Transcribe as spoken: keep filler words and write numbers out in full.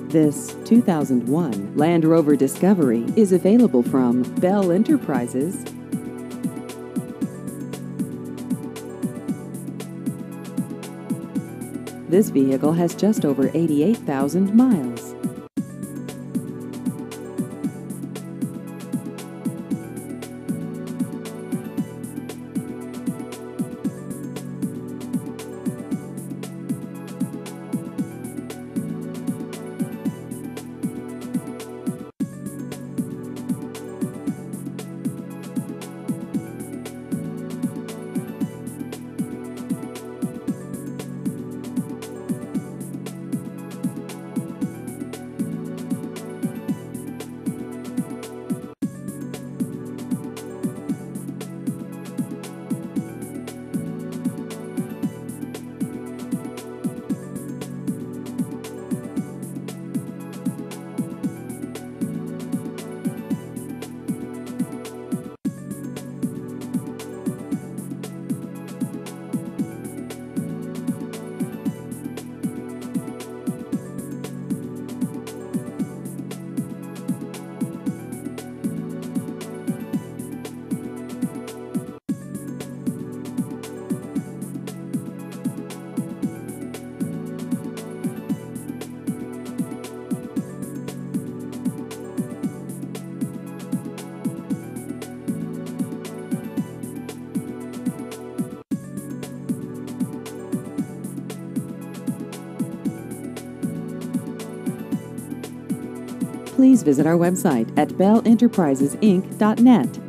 This two thousand one Land Rover Discovery is available from Bell Enterprises. This vehicle has just over eighty-eight thousand miles. Please visit our website at bell enterprises inc dot net.